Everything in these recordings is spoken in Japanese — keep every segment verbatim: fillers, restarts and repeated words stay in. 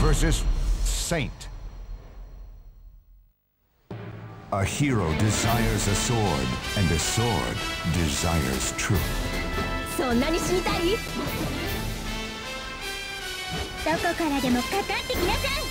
versus Saint. A hero desires a sword, and a sword desires truth. そんなに死にたい？どこからでもかかってきなさい。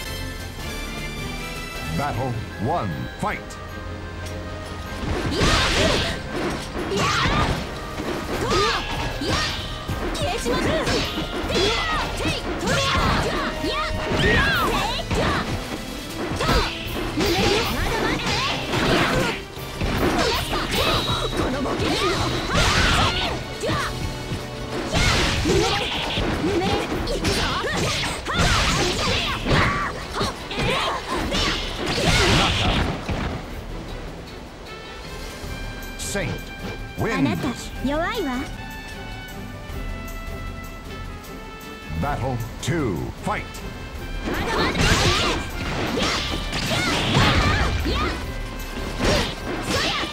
Battle one, fight! やっやっとやっ消えちまう。やっていとやっやっやっと胸にまだまだこのボケだ。 Saint あなた wins. 弱いわ。 Battle two, fight! まだまだ。やっやっやっそや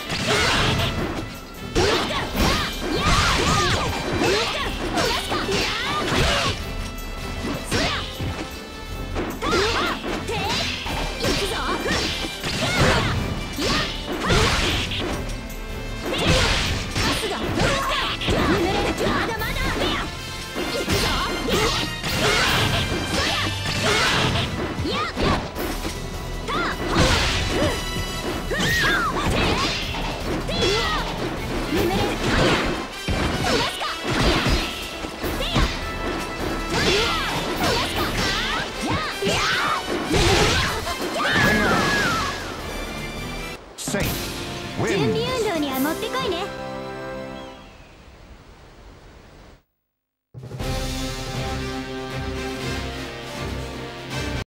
Saint 準備 wins. 運動にはもってこいね。